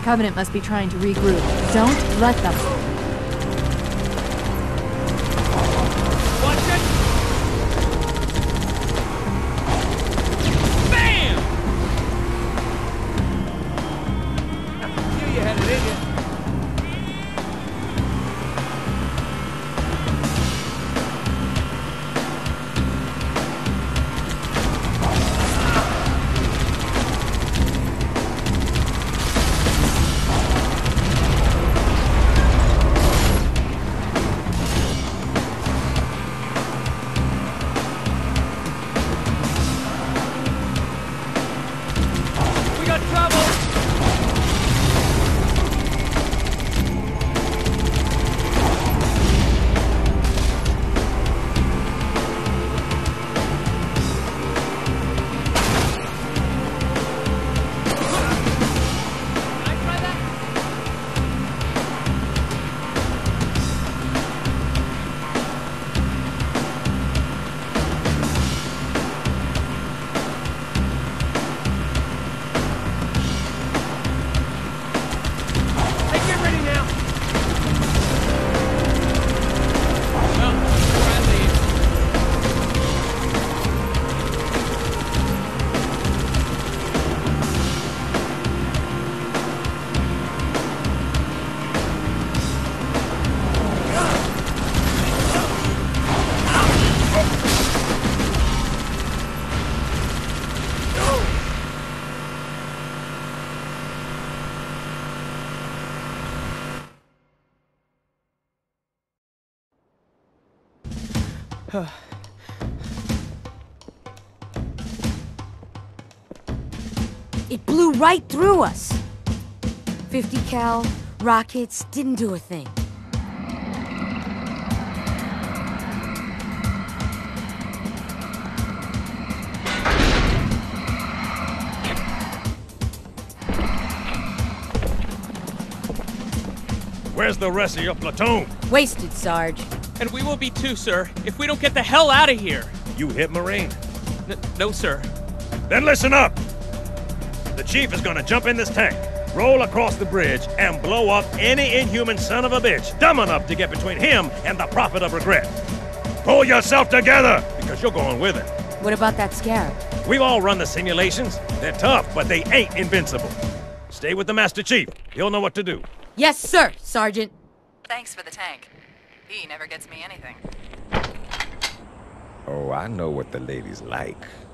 Covenant must be trying to regroup. Don't let them. Watch it! Bam! Knew you had it in you. We got trouble! Can I try that? Hey, get ready now! Well, try and leave. It blew right through us. 50 cal, rockets, didn't do a thing. Where's the rest of your platoon? Wasted, Sarge. And we will be too, sir, if we don't get the hell out of here. You hit Marine. No, sir. Then listen up! The chief is gonna jump in this tank, roll across the bridge, and blow up any inhuman son of a bitch dumb enough to get between him and the Prophet of Regret. Pull yourself together, because you're going with it. What about that scarab? We've all run the simulations. They're tough, but they ain't invincible. Stay with the Master Chief. He'll know what to do. Yes, sir, Sergeant. Thanks for the tank. He never gets me anything. Oh, I know what the ladies like.